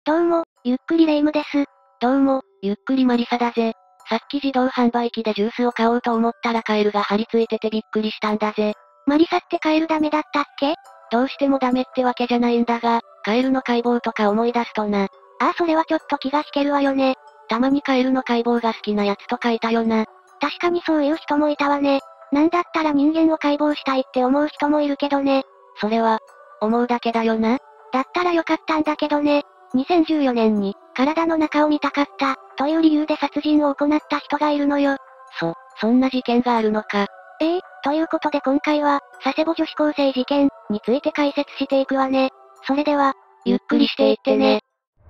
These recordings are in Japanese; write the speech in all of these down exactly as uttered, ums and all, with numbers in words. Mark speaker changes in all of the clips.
Speaker 1: どうも、ゆっくりレ夢ムです。
Speaker 2: どうも、ゆっくりマリサだぜ。さっき自動販売機でジュースを買おうと思ったらカエルが張り付いててびっくりしたんだぜ。
Speaker 1: マリサってカエルダメだったっけ？
Speaker 2: どうしてもダメってわけじゃないんだが、カエルの解剖とか思い出すとな。
Speaker 1: ああそれはちょっと気が引けるわよね。
Speaker 2: たまにカエルの解剖が好きなやつとかいたよな。
Speaker 1: 確かにそういう人もいたわね。なんだったら人間を解剖したいって思う人もいるけどね。
Speaker 2: それは、思うだけだよな。
Speaker 1: だったらよかったんだけどね。にせんじゅうよねんに、体の中を見たかった、という理由で殺人を行った人がいるのよ。
Speaker 2: そ、そんな事件があるのか。
Speaker 1: ええ、ということで今回は、佐世保女子高生事件、について解説していくわね。それでは、
Speaker 2: ゆっくりしていってね。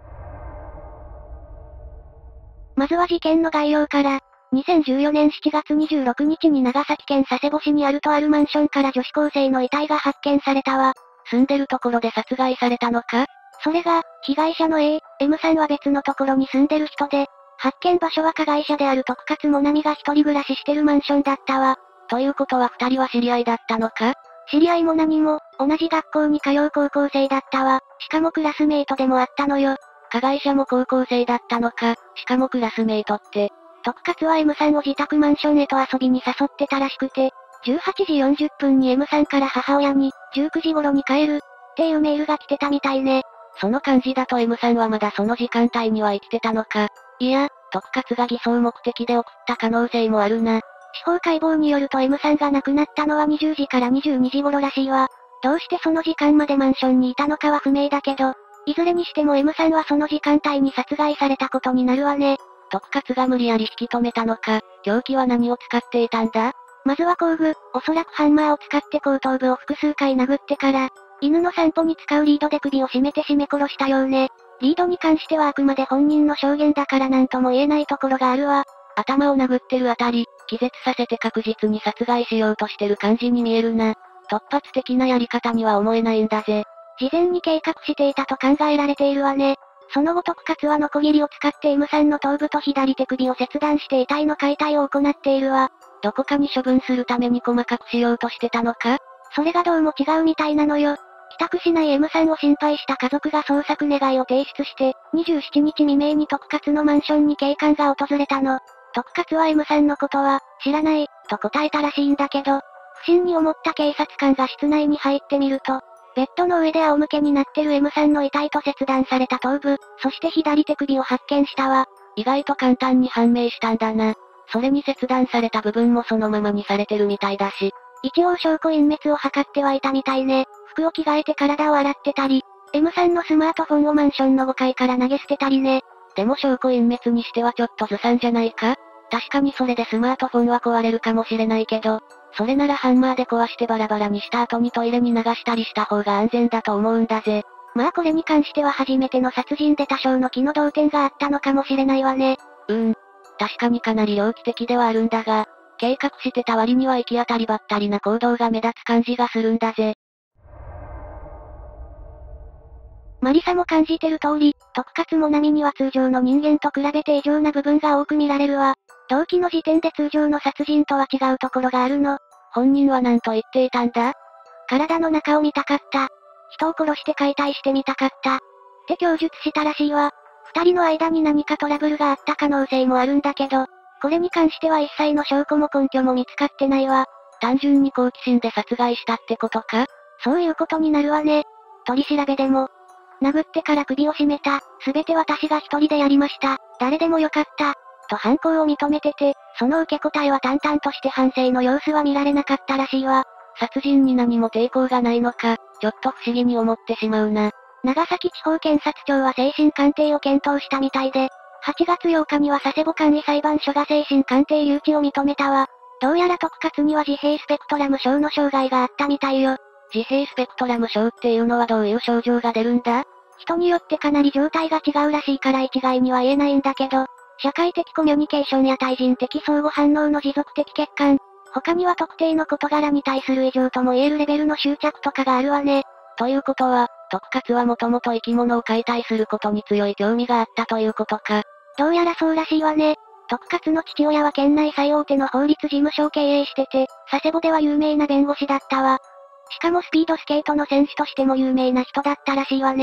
Speaker 1: まずは事件の概要から。にせんじゅうよねんしちがつにじゅうろくにちに長崎県佐世保市にあるとあるマンションから女子高生の遺体が発見されたわ。
Speaker 2: 住んでるところで殺害されたのか？
Speaker 1: それが、被害者の A、M さんは別のところに住んでる人で、発見場所は加害者である徳勝もなみが一人暮らししてるマンションだったわ。
Speaker 2: ということは二人は知り合いだったのか？
Speaker 1: 知り合いも何も、同じ学校に通う高校生だったわ。しかもクラスメイトでもあったのよ。
Speaker 2: 加害者も高校生だったのか、しかもクラスメイトって。
Speaker 1: 徳勝は M さんを自宅マンションへと遊びに誘ってたらしくて、じゅうはちじよんじゅっぷんに M さんから母親に、じゅうくじ頃に帰る、っていうメールが来てたみたいね。
Speaker 2: その感じだと M さんはまだその時間帯には生きてたのか。いや、徳勝が偽装目的で送った可能性もあるな。
Speaker 1: 司法解剖によると M さんが亡くなったのはにじゅうじからにじゅうにじ頃らしいわ。どうしてその時間までマンションにいたのかは不明だけど、いずれにしても M さんはその時間帯に殺害されたことになるわね。
Speaker 2: 徳勝が無理やり引き止めたのか、凶器は何を使っていたんだ？
Speaker 1: まずは工具、おそらくハンマーを使って後頭部を複数回殴ってから、犬の散歩に使うリードで首を絞めて絞め殺したようね。リードに関してはあくまで本人の証言だからなんとも言えないところがあるわ。
Speaker 2: 頭を殴ってるあたり、気絶させて確実に殺害しようとしてる感じに見えるな。突発的なやり方には思えないんだぜ。
Speaker 1: 事前に計画していたと考えられているわね。その後徳勝はノコギリを使って M さんの頭部と左手首を切断して遺体の解体を行っているわ。
Speaker 2: どこかに処分するために細かくしようとしてたのか？
Speaker 1: それがどうも違うみたいなのよ。帰宅しない M さんを心配した家族が捜索願いを提出して、にじゅうしちにち未明に徳勝のマンションに警官が訪れたの。徳勝は M さんのことは、知らない、と答えたらしいんだけど、不審に思った警察官が室内に入ってみると、ベッドの上で仰向けになってる M さんの遺体と切断された頭部、そして左手首を発見したわ。
Speaker 2: 意外と簡単に判明したんだな。それに切断された部分もそのままにされてるみたいだし。
Speaker 1: 一応証拠隠滅を図ってはいたみたいね。服を着替えて体を洗ってたり、M さんのスマートフォンをマンションのごかいから投げ捨てたりね。
Speaker 2: でも証拠隠滅にしてはちょっとずさんじゃないか？確かにそれでスマートフォンは壊れるかもしれないけど、それならハンマーで壊してバラバラにした後にトイレに流したりした方が安全だと思うんだぜ。
Speaker 1: まあこれに関しては初めての殺人で多少の気の動転があったのかもしれないわね。
Speaker 2: うーん。確かにかなり猟奇的ではあるんだが、計画してた割には行き当たりばったりな行動が目立つ感じがするんだぜ。
Speaker 1: マリサも感じてる通り、徳勝もなみには通常の人間と比べて異常な部分が多く見られるわ。動機の時点で通常の殺人とは違うところがあるの。
Speaker 2: 本人は何と言っていたんだ？
Speaker 1: 体の中を見たかった。人を殺して解体してみたかった。って供述したらしいわ。二人の間に何かトラブルがあった可能性もあるんだけど、これに関しては一切の証拠も根拠も見つかってないわ。
Speaker 2: 単純に好奇心で殺害したってことか？
Speaker 1: そういうことになるわね。取り調べでも、殴ってから首を絞めた。すべて私が一人でやりました。誰でもよかった。と犯行を認めてて、その受け答えは淡々として反省の様子は見られなかったらしいわ。
Speaker 2: 殺人に何も抵抗がないのか、ちょっと不思議に思ってしまうな。
Speaker 1: 長崎地方検察庁は精神鑑定を検討したみたいで、はちがつようかには佐世保簡易裁判所が精神鑑定留置を認めたわ。どうやら徳勝には自閉スペクトラム症の障害があったみたいよ。
Speaker 2: 自閉スペクトラム症っていうのはどういう症状が出るんだ？
Speaker 1: 人によってかなり状態が違うらしいから一概には言えないんだけど、社会的コミュニケーションや対人的相互反応の持続的欠陥、他には特定の事柄に対する異常とも言えるレベルの執着とかがあるわね。
Speaker 2: ということは、徳勝はもともと生き物を解体することに強い興味があったということか。
Speaker 1: どうやらそうらしいわね。徳勝の父親は県内最大手の法律事務所を経営してて、佐世保では有名な弁護士だったわ。しかもスピードスケートの選手としても有名な人だったらしいわね。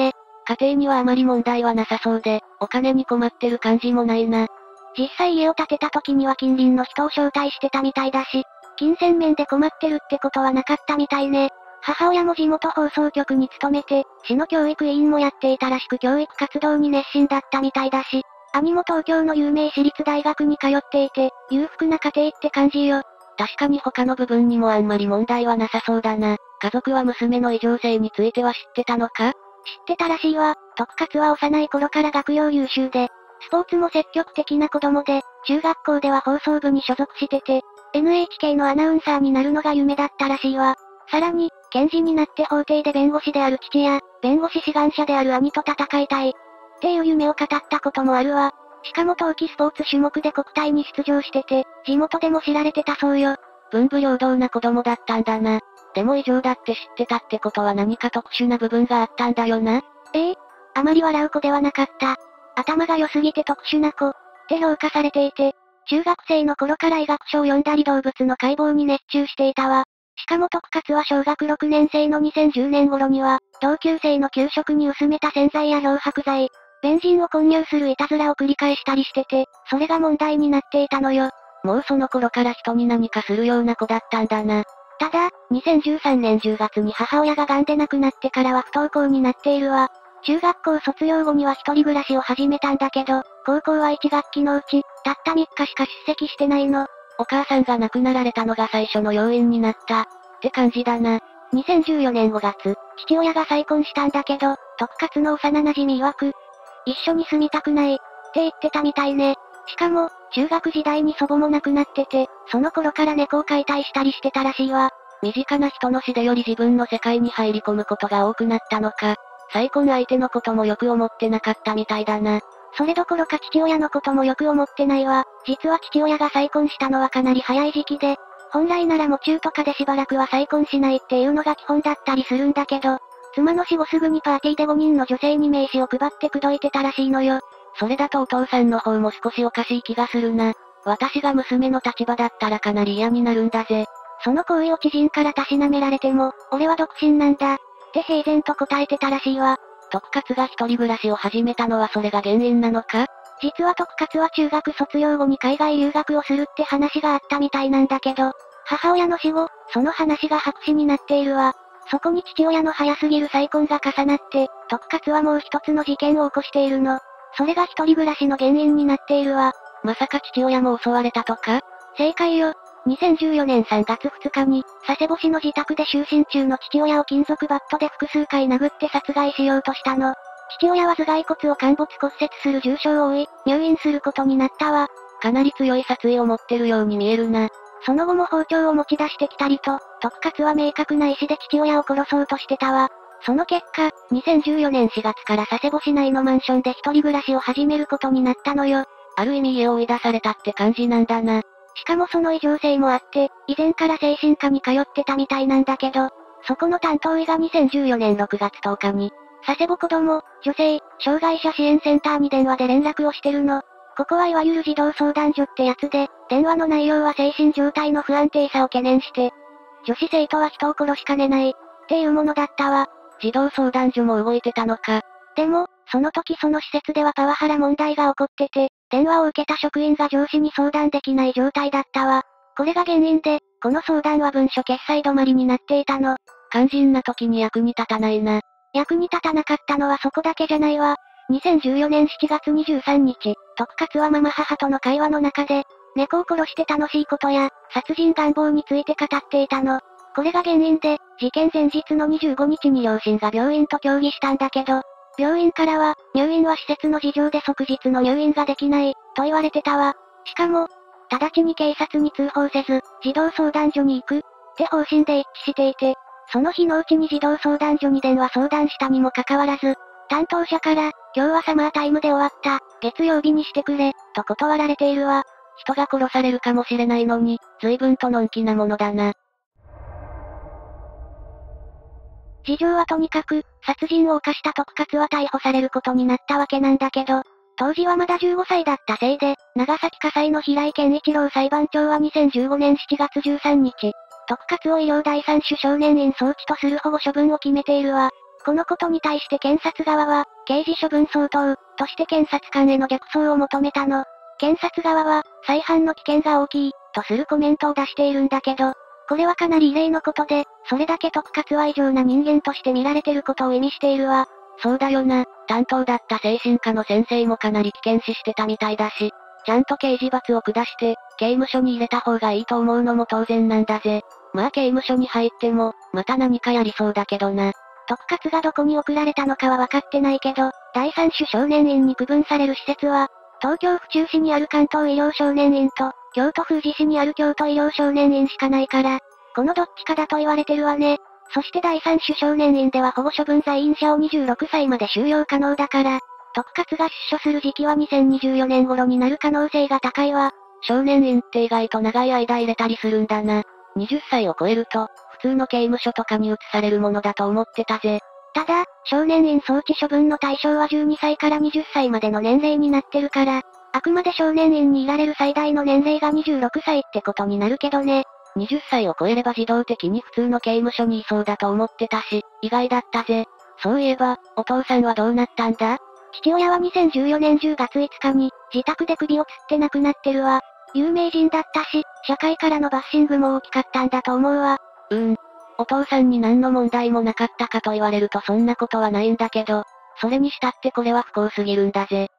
Speaker 2: 家庭にはあまり問題はなさそうで、お金に困ってる感じもないな。
Speaker 1: 実際家を建てた時には近隣の人を招待してたみたいだし、金銭面で困ってるってことはなかったみたいね。母親も地元放送局に勤めて、市の教育委員もやっていたらしく教育活動に熱心だったみたいだし、兄も東京の有名私立大学に通っていて、裕福な家庭って感じよ。
Speaker 2: 確かに他の部分にもあんまり問題はなさそうだな。家族は娘の異常性については知ってたのか？
Speaker 1: 知ってたらしいわ。徳勝は幼い頃から学業優秀で、スポーツも積極的な子供で、中学校では放送部に所属してて、エヌエイチケー のアナウンサーになるのが夢だったらしいわ。さらに、検事になって法廷で弁護士である父や、弁護士志願者である兄と戦いたい。っていう夢を語ったこともあるわ。しかも冬季スポーツ種目で国体に出場してて、地元でも知られてたそうよ。
Speaker 2: 文武両道な子供だったんだな。でも異常だって知ってたってことは何か特殊な部分があったんだよな。
Speaker 1: ええ、あまり笑う子ではなかった。頭が良すぎて特殊な子、って評価されていて、中学生の頃から医学書を読んだり動物の解剖に熱中していたわ。しかも徳勝は小学ろくねん生のにせんじゅうねん頃には、同級生の給食に薄めた洗剤や漂白剤、ベンジンを混入するいたずらを繰り返したりしてて、それが問題になっていたのよ。
Speaker 2: もうその頃から人に何かするような子だったんだな。
Speaker 1: ただ、にせんじゅうさんねんじゅうがつに母親が癌で亡くなってからは不登校になっているわ。中学校卒業後には一人暮らしを始めたんだけど、高校はいち学期のうち、たったみっかしか出席してないの。
Speaker 2: お母さんが亡くなられたのが最初の要因になった、って感じだな。
Speaker 1: にせんじゅうよねんごがつ、父親が再婚したんだけど、徳勝の幼馴染曰く、一緒に住みたくない、って言ってたみたいね。しかも、中学時代に祖母も亡くなってて、その頃から猫を飼いたいしたりしてたらしいわ。
Speaker 2: 身近な人の死でより自分の世界に入り込むことが多くなったのか。再婚相手のこともよく思ってなかったみたいだな。
Speaker 1: それどころか父親のこともよく思ってないわ。実は父親が再婚したのはかなり早い時期で、本来ならも中とかでしばらくは再婚しないっていうのが基本だったりするんだけど、妻の死後すぐにパーティーでごにんの女性に名刺を配って口説いてたらしいのよ。
Speaker 2: それだとお父さんの方も少しおかしい気がするな。私が娘の立場だったらかなり嫌になるんだぜ。
Speaker 1: その行為を知人からたしなめられても、俺は独身なんだ。って平然と答えてたらしいわ。
Speaker 2: 徳勝が一人暮らしを始めたのはそれが原因なのか？
Speaker 1: 実は徳勝は中学卒業後に海外留学をするって話があったみたいなんだけど、母親の死後、その話が白紙になっているわ。そこに父親の早すぎる再婚が重なって、徳勝はもう一つの事件を起こしているの。それが一人暮らしの原因になっているわ。
Speaker 2: まさか父親も襲われたとか？
Speaker 1: 正解よ。にせんじゅうよねんさんがつふつかに、佐世保市の自宅で就寝中の父親を金属バットで複数回殴って殺害しようとしたの。父親は頭蓋骨を陥没骨折する重傷を負い、入院することになったわ。
Speaker 2: かなり強い殺意を持ってるように見えるな。
Speaker 1: その後も包丁を持ち出してきたりと、徳勝は明確な意思で父親を殺そうとしてたわ。その結果、にせんじゅうよねんしがつから佐世保市内のマンションで一人暮らしを始めることになったのよ。
Speaker 2: ある意味家を追い出されたって感じなんだな。
Speaker 1: しかもその異常性もあって、以前から精神科に通ってたみたいなんだけど、そこの担当医がにせんじゅうよねんろくがつとおかに、佐世保子供、女性、障害者支援センターに電話で連絡をしてるの。ここはいわゆる児童相談所ってやつで、電話の内容は精神状態の不安定さを懸念して、女子生徒は人を殺しかねない、っていうものだったわ。
Speaker 2: 児童相談所も動いてたのか。
Speaker 1: でも、その時その施設ではパワハラ問題が起こってて、電話を受けた職員が上司に相談できない状態だったわ。これが原因で、この相談は文書決済止まりになっていたの。
Speaker 2: 肝心な時に役に立たないな。
Speaker 1: 役に立たなかったのはそこだけじゃないわ。にせんじゅうよねんしちがつにじゅうさんにち、徳勝はママ母との会話の中で、猫を殺して楽しいことや、殺人願望について語っていたの。これが原因で、事件前日のにじゅうごにちに両親が病院と協議したんだけど、病院からは、入院は施設の事情で即日の入院ができない、と言われてたわ。しかも、直ちに警察に通報せず、児童相談所に行く、って方針で一致していて、その日のうちに児童相談所に電話相談したにもかかわらず、担当者から、今日はサマータイムで終わった、月曜日にしてくれ、と断られているわ。
Speaker 2: 人が殺されるかもしれないのに、随分とのんきなものだな。
Speaker 1: 事情はとにかく、殺人を犯した徳勝は逮捕されることになったわけなんだけど、当時はまだじゅうごさいだったせいで、長崎家裁の平井健一郎裁判長はにせんじゅうごねんしちがつじゅうさんにち、徳勝を医療第三種少年院送致とする保護処分を決めているわ。 このことに対して検察側は、刑事処分相当、として検察官への逆走を求めたの。検察側は、再犯の危険が大きい、とするコメントを出しているんだけど、これはかなり異例のことで、それだけ徳勝は異常な人間として見られてることを意味しているわ。
Speaker 2: そうだよな、担当だった精神科の先生もかなり危険視してたみたいだし、ちゃんと刑事罰を下して、刑務所に入れた方がいいと思うのも当然なんだぜ。まあ刑務所に入っても、また何かやりそうだけどな。
Speaker 1: 徳勝がどこに送られたのかは分かってないけど、第三種少年院に区分される施設は、東京府中市にある関東医療少年院と、京都府宇治市にある京都医療少年院しかないから、このどっちかだと言われてるわね。そして第三種少年院では保護処分在院者をにじゅうろくさいまで収容可能だから、徳勝が出所する時期はにせんにじゅうよねん頃になる可能性が高いわ。
Speaker 2: 少年院って意外と長い間入れたりするんだな。はたちを超えると、普通の刑務所とかに移されるものだと思ってたぜ。
Speaker 1: ただ、少年院送致処分の対象はじゅうにさいからはたちまでの年齢になってるから、あくまで少年院にいられる最大の年齢がにじゅうろくさいってことになるけどね。
Speaker 2: はたちを超えれば自動的に普通の刑務所にいそうだと思ってたし、意外だったぜ。そういえば、お父さんはどうなったんだ？
Speaker 1: 父親はにせんじゅうよねんじゅうがついつかに、自宅で首をつって亡くなってるわ。有名人だったし、社会からのバッシングも大きかったんだと思うわ。
Speaker 2: うーん。お父さんに何の問題もなかったかと言われるとそんなことはないんだけど、それにしたってこれは不幸すぎるんだぜ。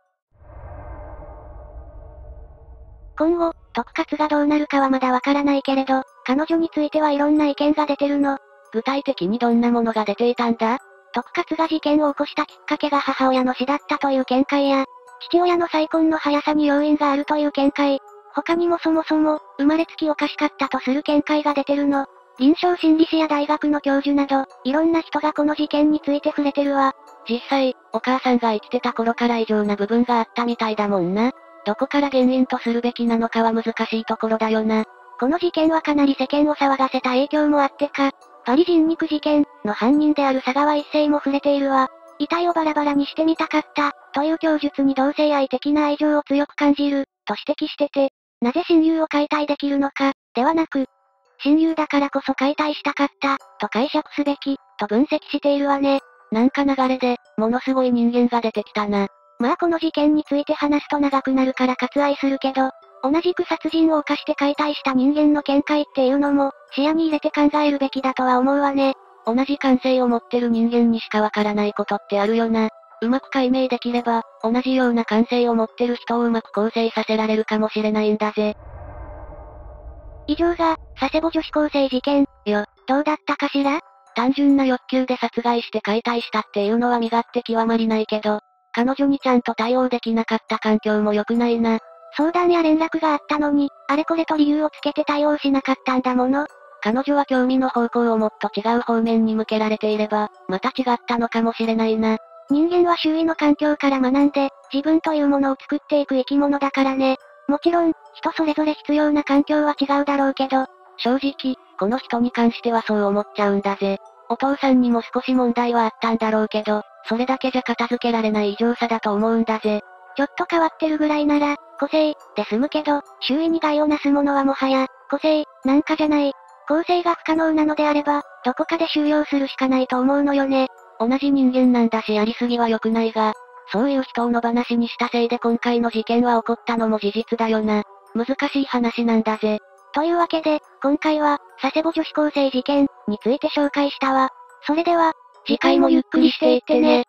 Speaker 1: 今後、徳勝がどうなるかはまだわからないけれど、彼女についてはいろんな意見が出てるの。
Speaker 2: 具体的にどんなものが出ていたんだ？
Speaker 1: 徳勝が事件を起こしたきっかけが母親の死だったという見解や、父親の再婚の速さに要因があるという見解、他にもそもそも、生まれつきおかしかったとする見解が出てるの。臨床心理士や大学の教授など、いろんな人がこの事件について触れてるわ。
Speaker 2: 実際、お母さんが生きてた頃から異常な部分があったみたいだもんな。どこから原因とするべきなのかは難しいところだよな。
Speaker 1: この事件はかなり世間を騒がせた影響もあってか、パリ人肉事件の犯人である佐川一世も触れているわ。遺体をバラバラにしてみたかった、という供述に同性愛的な愛情を強く感じる、と指摘してて、なぜ親友を解体できるのか、ではなく、親友だからこそ解体したかった、と解釈すべき、と分析しているわね。
Speaker 2: なんか流れで、ものすごい人間が出てきたな。
Speaker 1: まあこの事件について話すと長くなるから割愛するけど、同じく殺人を犯して解体した人間の見解っていうのも、視野に入れて考えるべきだとは思うわね。
Speaker 2: 同じ感性を持ってる人間にしかわからないことってあるよな。うまく解明できれば、同じような感性を持ってる人をうまく構成させられるかもしれないんだぜ。
Speaker 1: 以上が、佐世保女子高生事件、よ。どうだったかしら？
Speaker 2: 単純な欲求で殺害して解体したっていうのは身勝手極まりないけど、彼女にちゃんと対応できなかった環境も良くないな。
Speaker 1: 相談や連絡があったのに、あれこれと理由をつけて対応しなかったんだもの。
Speaker 2: 彼女は興味の方向をもっと違う方面に向けられていれば、また違ったのかもしれないな。
Speaker 1: 人間は周囲の環境から学んで、自分というものを作っていく生き物だからね。もちろん、人それぞれ必要な環境は違うだろうけど、
Speaker 2: 正直、この人に関してはそう思っちゃうんだぜ。お父さんにも少し問題はあったんだろうけど、それだけじゃ片付けられない異常さだと思うんだぜ。
Speaker 1: ちょっと変わってるぐらいなら、個性、で済むけど、周囲に害をなすものはもはや、個性、なんかじゃない。構成が不可能なのであれば、どこかで収容するしかないと思うのよね。
Speaker 2: 同じ人間なんだしやりすぎは良くないが、そういう人を野放しにしたせいで今回の事件は起こったのも事実だよな。難しい話なんだぜ。
Speaker 1: というわけで、今回は、佐世保女子高生事件について紹介したわ。それでは、
Speaker 2: 次回もゆっくりしていってね。